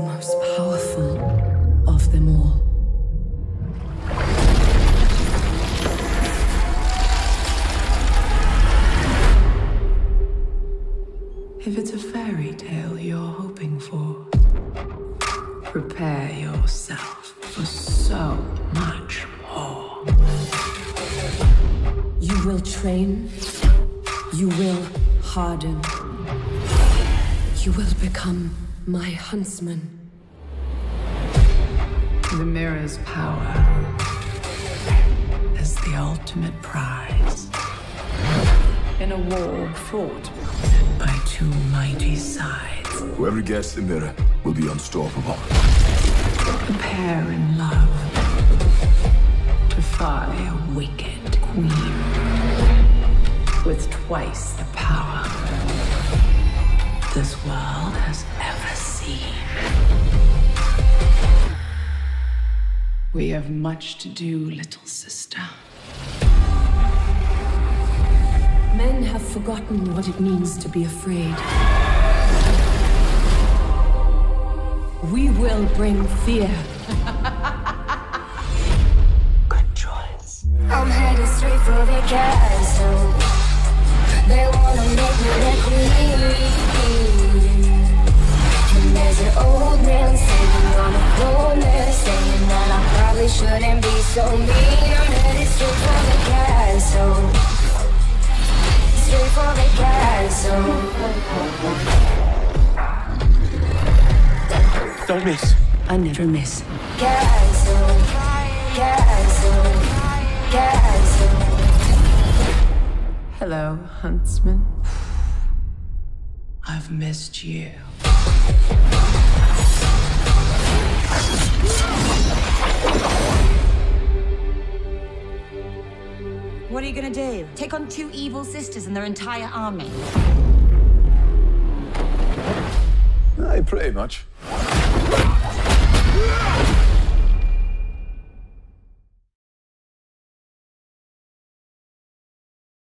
most powerful of them all. If it's a fairy tale you're hoping for, prepare yourself for so much more. You will train. You will harden. You will become my huntsman. The mirror's power is the ultimate prize. In a war fought by two mighty sides. Whoever gets the mirror will be unstoppable. A pair in love defy a wicked queen with twice the power this world has ever seen. We have much to do, little sister. Men have forgotten what it means to be afraid. We will bring fear. Good choice. I'm headed straight for the castle. They wanna make me their queen. And there's an old man sitting on the corner saying that I probably shouldn't be so mean. I'm headed straight for the castle. Straight for the castle. Don't miss. I never miss. Castle, castle, castle. Hello, huntsman. I've missed you. What are you gonna do? Take on two evil sisters and their entire army? I pray much.